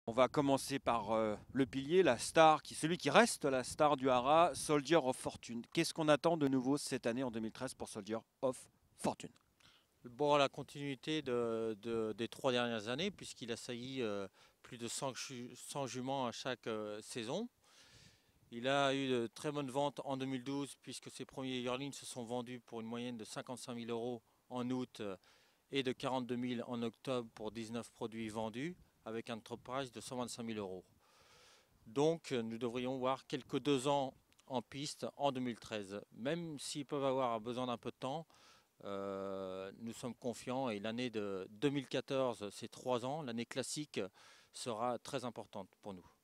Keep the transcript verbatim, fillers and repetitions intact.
On va commencer par euh, le pilier, la star, qui, celui qui reste la star du Haras, Soldier of Fortune. Qu'est-ce qu'on attend de nouveau cette année en deux mille treize pour Soldier of Fortune? Bon, la continuité de, de- des trois dernières années, puisqu'il a sailli euh, plus de cent, ju- cent juments à chaque euh, saison. Il a eu de très bonnes ventes en deux mille douze, puisque ses premiers yearlings se sont vendus pour une moyenne de cinquante-cinq mille euros en août euh, et de quarante-deux mille en octobre pour dix-neuf produits vendus, avec un top price de cent vingt-cinq mille euros. Donc, euh, nous devrions voir quelques deux ans en piste en deux mille treize. Même s'ils peuvent avoir besoin d'un peu de temps, euh, nous sommes confiants et l'année de deux mille quatorze, c'est trois ans, l'année classique sera très importante pour nous.